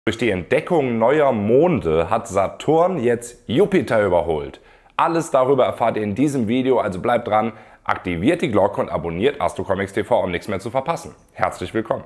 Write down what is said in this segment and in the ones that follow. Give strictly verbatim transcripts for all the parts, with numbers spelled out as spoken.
Durch die Entdeckung neuer Monde hat Saturn jetzt Jupiter überholt. Alles darüber erfahrt ihr in diesem Video, also bleibt dran, aktiviert die Glocke und abonniert Astrocomics T V, um nichts mehr zu verpassen. Herzlich willkommen!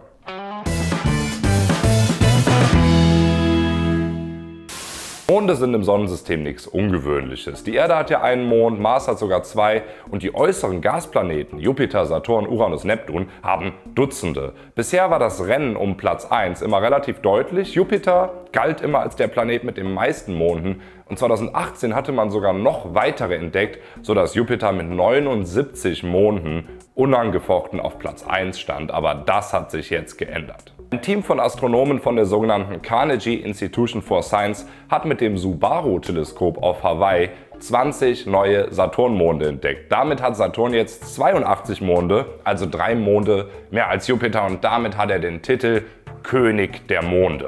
Monde sind im Sonnensystem nichts Ungewöhnliches. Die Erde hat ja einen Mond, Mars hat sogar zwei und die äußeren Gasplaneten Jupiter, Saturn, Uranus, Neptun haben Dutzende. Bisher war das Rennen um Platz eins immer relativ deutlich. Jupiter galt immer als der Planet mit den meisten Monden und zweitausendachtzehn hatte man sogar noch weitere entdeckt, sodass Jupiter mit neunundsiebzig Monden unangefochten auf Platz eins stand, aber das hat sich jetzt geändert. Ein Team von Astronomen von der sogenannten Carnegie Institution for Science hat mit dem Subaru-Teleskop auf Hawaii zwanzig neue Saturnmonde entdeckt. Damit hat Saturn jetzt zweiundachtzig Monde, also drei Monde mehr als Jupiter, und damit hat er den Titel König der Monde.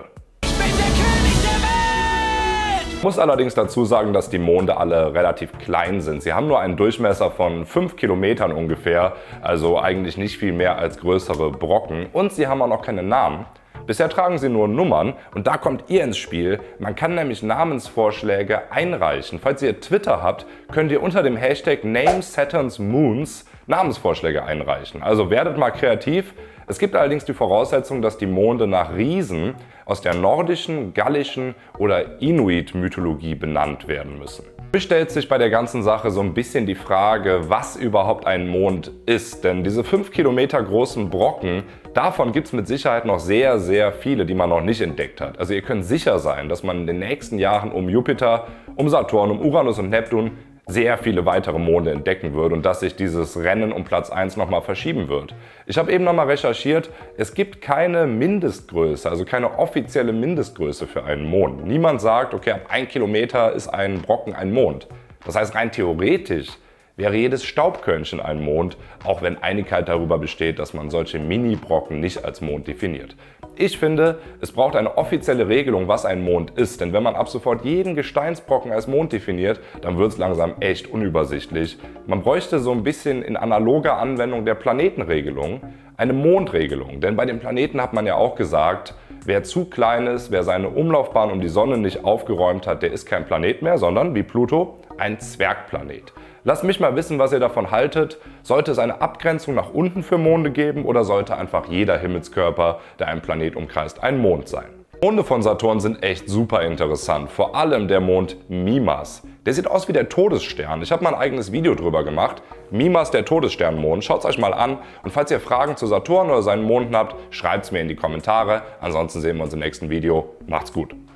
Ich muss allerdings dazu sagen, dass die Monde alle relativ klein sind. Sie haben nur einen Durchmesser von fünf Kilometern ungefähr, also eigentlich nicht viel mehr als größere Brocken, und sie haben auch noch keine Namen. Bisher tragen sie nur Nummern und da kommt ihr ins Spiel. Man kann nämlich Namensvorschläge einreichen. Falls ihr Twitter habt, könnt ihr unter dem Hashtag Name Saturn's Moons Namensvorschläge einreichen. Also werdet mal kreativ. Es gibt allerdings die Voraussetzung, dass die Monde nach Riesen aus der nordischen, gallischen oder Inuit-Mythologie benannt werden müssen. Mir stellt sich bei der ganzen Sache so ein bisschen die Frage, was überhaupt ein Mond ist. Denn diese fünf Kilometer großen Brocken, davon gibt es mit Sicherheit noch sehr, sehr viele, die man noch nicht entdeckt hat. Also ihr könnt sicher sein, dass man in den nächsten Jahren um Jupiter, um Saturn, um Uranus und Neptun sehr viele weitere Monde entdecken wird und dass sich dieses Rennen um Platz eins nochmal verschieben wird. Ich habe eben nochmal recherchiert, es gibt keine Mindestgröße, also keine offizielle Mindestgröße für einen Mond. Niemand sagt, okay, ab ein Kilometer ist ein Brocken ein Mond. Das heißt, rein theoretisch wäre jedes Staubkörnchen ein Mond, auch wenn Einigkeit darüber besteht, dass man solche Mini-Brocken nicht als Mond definiert. Ich finde, es braucht eine offizielle Regelung, was ein Mond ist, denn wenn man ab sofort jeden Gesteinsbrocken als Mond definiert, dann wird es langsam echt unübersichtlich. Man bräuchte so ein bisschen in analoger Anwendung der Planetenregelung eine Mondregelung, denn bei den Planeten hat man ja auch gesagt, wer zu klein ist, wer seine Umlaufbahn um die Sonne nicht aufgeräumt hat, der ist kein Planet mehr, sondern wie Pluto ein Zwergplanet. Lasst mich mal wissen, was ihr davon haltet. Sollte es eine Abgrenzung nach unten für Monde geben oder sollte einfach jeder Himmelskörper, der einen Planet umkreist, ein Mond sein? Monde von Saturn sind echt super interessant, vor allem der Mond Mimas. Der sieht aus wie der Todesstern. Ich habe mal ein eigenes Video drüber gemacht. Mimas, der Todessternmond. Schaut es euch mal an. Und falls ihr Fragen zu Saturn oder seinen Monden habt, schreibt es mir in die Kommentare. Ansonsten sehen wir uns im nächsten Video. Macht's gut!